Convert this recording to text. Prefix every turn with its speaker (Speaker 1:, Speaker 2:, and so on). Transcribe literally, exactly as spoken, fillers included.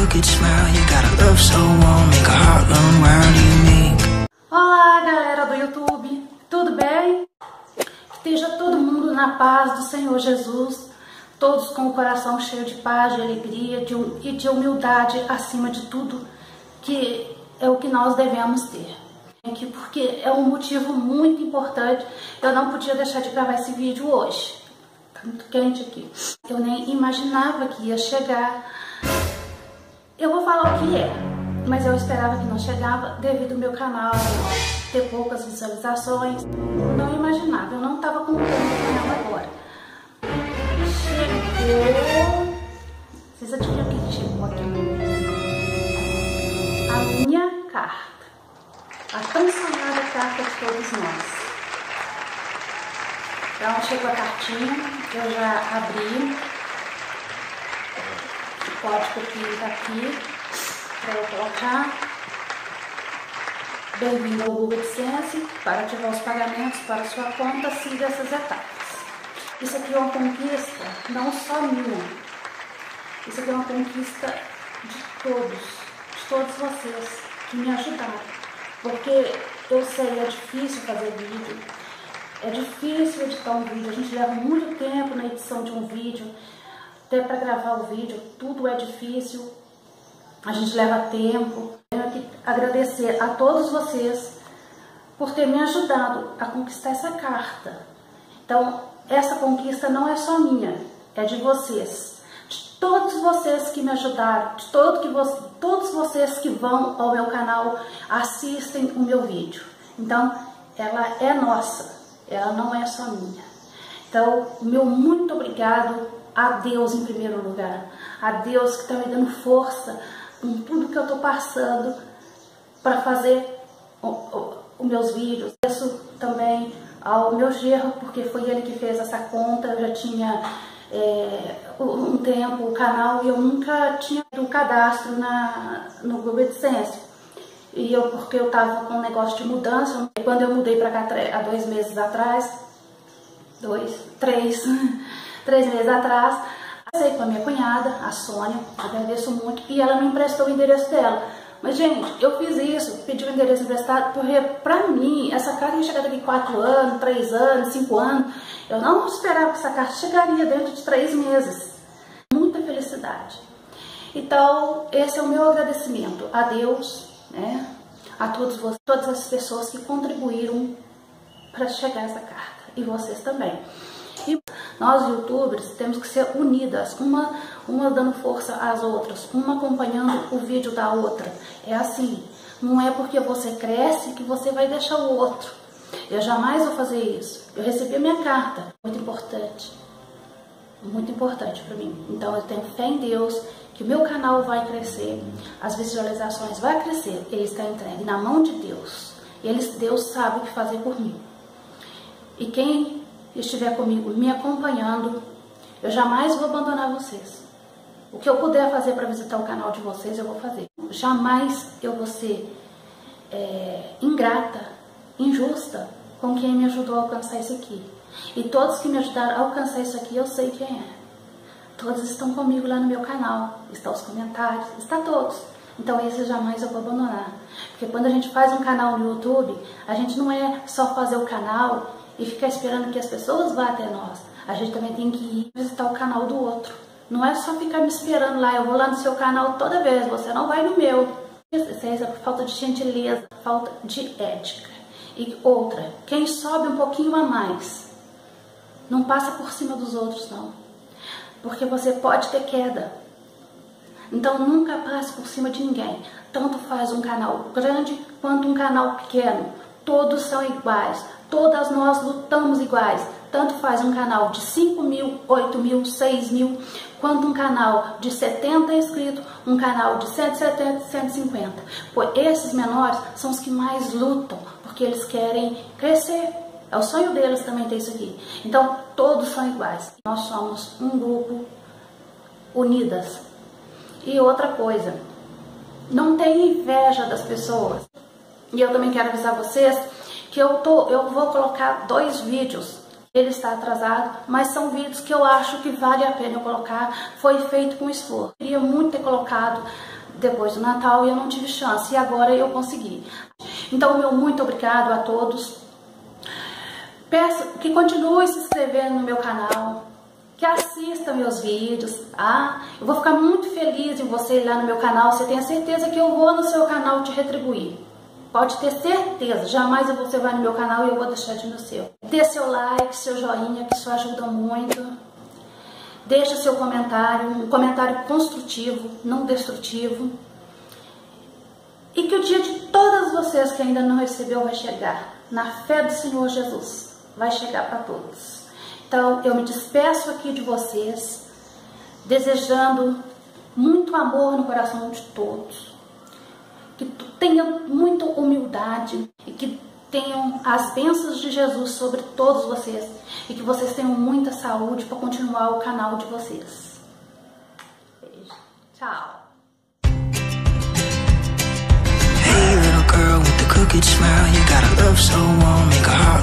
Speaker 1: could smile. You got a love so warm, make a heart run wild. You make.
Speaker 2: Olá, galera do YouTube, tudo bem? Esteja todo mundo na paz do Senhor Jesus, todos com o coração cheio de paz, de alegria de, e de humildade acima de tudo, que é o que nós devemos ter. Porque é um motivo muito importante, eu não podia deixar de gravar esse vídeo hoje. Tá muito quente aqui. Eu nem imaginava que ia chegar. Eu vou falar o que é, mas eu esperava que não chegava devido ao meu canal ter poucas visualizações. Não imaginava, eu não estava contando com ela agora. Chegou. Vocês adivinham o que chegou aqui? A minha carta. A tão sonhada carta de todos nós. Então chegou a cartinha, eu já abri. O código aqui está aqui para eu colocar. Bem-vindo ao Google AdSense. Para ativar os pagamentos para sua conta, siga essas etapas. Isso aqui é uma conquista não só minha. Isso aqui é uma conquista de todos, de todos vocês que me ajudaram. Porque eu sei, é difícil fazer vídeo, é difícil editar um vídeo, a gente leva muito tempo na edição de um vídeo, até para gravar o vídeo, tudo é difícil, a gente leva tempo. Eu tenho que agradecer a todos vocês por ter me ajudado a conquistar essa carta. Então, essa conquista não é só minha, é de vocês. Todos vocês que me ajudaram, de todo que você, todos vocês que vão ao meu canal, assistem o meu vídeo. Então, ela é nossa, ela não é só minha. Então, meu muito obrigado a Deus em primeiro lugar. A Deus que está me dando força em tudo que eu estou passando para fazer os meus vídeos. Isso também ao meu genro, porque foi ele que fez essa conta, eu já tinha... É, um tempo o canal e eu nunca tinha um cadastro na, no Google AdSense. E eu, porque eu tava com um negócio de mudança, quando eu mudei para cá há dois meses atrás, dois, três, três meses atrás, passei com a minha cunhada, a Sônia, agradeço muito, e ela me emprestou o endereço dela. Mas, gente, eu fiz isso, pedi o endereço emprestado, porque pra mim, essa carta ia chegar daqui quatro anos, três anos, cinco anos. Eu não esperava que essa carta chegaria dentro de três meses. Muita felicidade. Então, esse é o meu agradecimento a Deus, né? A todos vocês, todas as pessoas que contribuíram para chegar essa carta. E vocês também. E nós, youtubers, temos que ser unidas, uma, uma dando força às outras, uma acompanhando o vídeo da outra. É assim, não é porque você cresce que você vai deixar o outro. Eu jamais vou fazer isso. Eu recebi a minha carta, muito importante, muito importante para mim. Então eu tenho fé em Deus, que o meu canal vai crescer, as visualizações vão crescer, ele está entregue na mão de Deus. Ele, Deus sabe o que fazer por mim. E quem estiver comigo, me acompanhando, eu jamais vou abandonar vocês. O que eu puder fazer para visitar o canal de vocês, eu vou fazer. Jamais eu vou ser é, ingrata, injusta com quem me ajudou a alcançar isso aqui. E todos que me ajudaram a alcançar isso aqui, eu sei quem é. Todos estão comigo lá no meu canal, estão os comentários, está todos. Então esse jamais eu vou abandonar. Porque quando a gente faz um canal no YouTube, a gente não é só fazer o canal e ficar esperando que as pessoas vá até nós. A gente também tem que ir visitar o canal do outro. Não é só ficar me esperando lá, eu vou lá no seu canal toda vez, você não vai no meu. Isso é por falta de gentileza, falta de ética. E outra, quem sobe um pouquinho a mais, não passa por cima dos outros não. Porque você pode ter queda. Então nunca passe por cima de ninguém. Tanto faz um canal grande quanto um canal pequeno. Todos são iguais. Todas nós lutamos iguais. Tanto faz um canal de cinco mil, oito mil, seis mil, quanto um canal de setenta inscritos, um canal de cento e setenta, cento e cinquenta. Pois esses menores são os que mais lutam, porque eles querem crescer. É o sonho deles também ter isso aqui. Então, todos são iguais. Nós somos um grupo unidas. E outra coisa, não tenha inveja das pessoas. E eu também quero avisar vocês que eu, tô, eu vou colocar dois vídeos. Ele está atrasado, mas são vídeos que eu acho que vale a pena eu colocar. Foi feito com esforço. Eu queria muito ter colocado depois do Natal e eu não tive chance, e agora eu consegui. Então, meu muito obrigado a todos. Peço que continue se inscrevendo no meu canal, que assista meus vídeos, tá? Eu vou ficar muito feliz em você ir lá no meu canal. Você tenha certeza que eu vou no seu canal te retribuir. Pode ter certeza, jamais você vai no meu canal e eu vou deixar de ir no seu. Dê seu like, seu joinha, que isso ajuda muito. Deixe seu comentário, um comentário construtivo, não destrutivo. E que o dia de todas vocês que ainda não recebeu vai chegar. Na fé do Senhor Jesus, vai chegar para todos. Então, eu me despeço aqui de vocês, desejando muito amor no coração de todos. Que tenham muita humildade e que tenham as bênçãos de Jesus sobre todos vocês. E que vocês tenham muita saúde para continuar o canal de vocês. Beijo. Tchau.
Speaker 1: Hey little girl with the crooked smile, you got a love so warm, make a heart